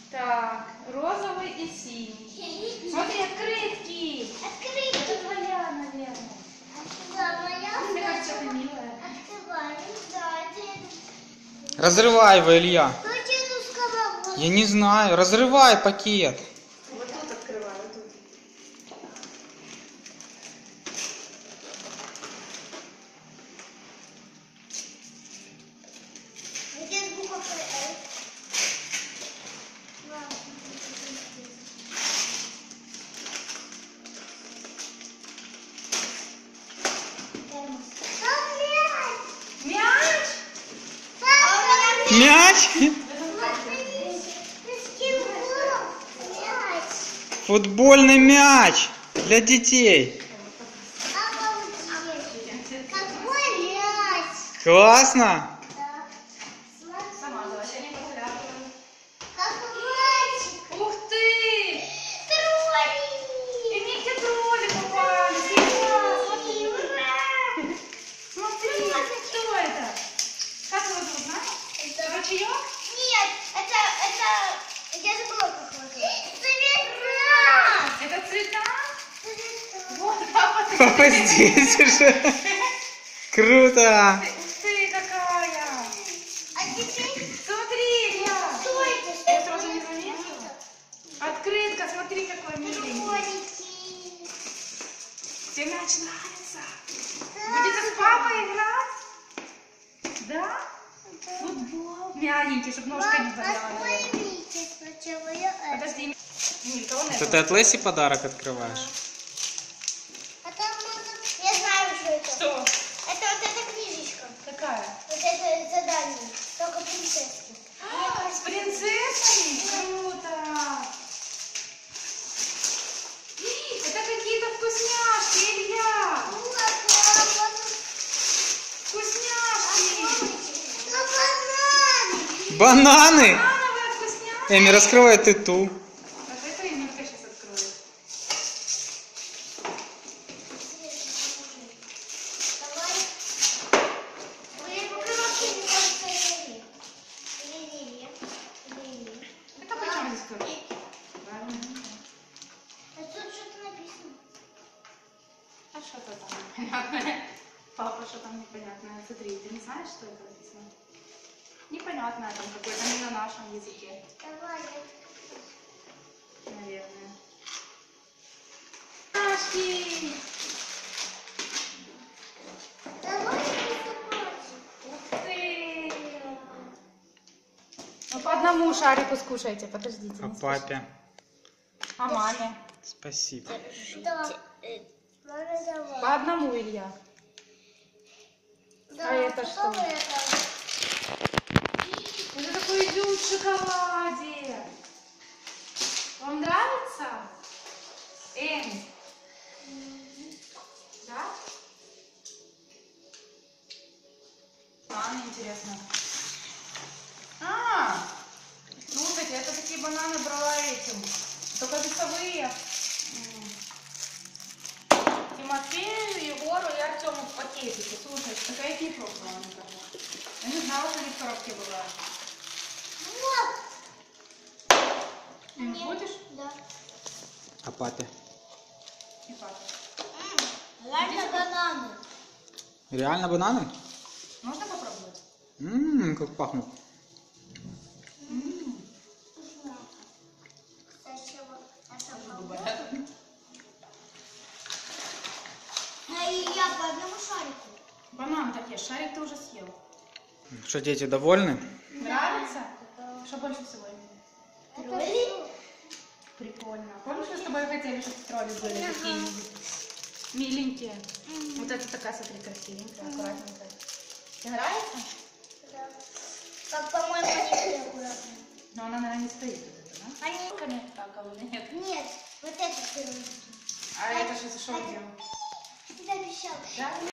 Так, розовый и синий. Смотри, открытки. Открытки. Это твоя, наверное. Да, моя. Мне кажется, это милая. Открываем, да. Разрывай его, Илья. Кто дедушка? Я не знаю. Разрывай пакет. Вот тут открывай, вот тут. Здесь буковка L. Мяч? Мяч? Футбольный мяч для детей. Какой мяч? Классно? Сама давай, я не поглядываю. Как мальчик. Ух ты! Тролли. И мне где тролли попались. Илья, смотри. Ура! Смотри, что это? Как его зовут, знаешь? Это ручеек? Нет, это, я забыла, как его зовут. Цвета. Это цвета? Цвета. Вот, папа, ты. Папа здесь уже. Круто. Ух ты, какая! А теперь Смотри, Илья. что это? Я сразу не заметила. Открытка, смотри, какой миленький. Троллики. Тебе мяч нравится? Будете с папой играть? Да? Футбол. Мягенький, чтобы ножка не болела. Откройте сначала я это. Подожди. Милька, он Это ты от Леси подарок открываешь? А там можно... Я знаю, что это. Что? Это вот эта книжечка. Какая? Вот это задание. Только принцесски. С принцессами? Круто! Это какие-то вкусняшки, Илья! Вкусняшки! Бананы? Банановые вкусняшки! Эми, раскрывай ты ту. Вот это Эмилька сейчас откроет. Это почему здесь тоже? Правильно. А что-то там непонятное. Папа, что там непонятное? Смотри, ты не знаешь, что это написано? Непонятное там какое-то, не на нашем языке, наверное. Пташки! Ух ты! Ну, по одному шарику скушайте, подождите. А не спешите. папе? А маме? Спасибо. По одному, Илья. А это что? Это такой изюм в шоколаде. Вам нравится? Эми? Да? Бананы, интересно. Слушайте, это такие бананы брала этим. Только весовые. Тимофею, Егору и Артему в пакетике. Слушай, такая их не пробовала никогда. Я не знала, что они в коробке бывают. Не будешь? Да. А папе? И папа. Реально бананы. Реально бананы? Можно попробовать? Как пахнут. И я по одному шарику. Банан так ешь, шарик ты уже съел. Что, дети довольны? Нравится? Что больше всего? Тролли? Прикольно. Помнишь, мы с тобой хотели, чтобы тролли были какие-нибудь миленькие? Вот это такая, смотри, красивенькая, аккуратненькая. Тебе нравится? Да. Как, по-моему, они все аккуратные. Но она, наверное, не стоит вот это, да? Они... Конечно, так, а вот нет. Нет, вот это первый. А это что за шоу делал? Ты обещал. Да?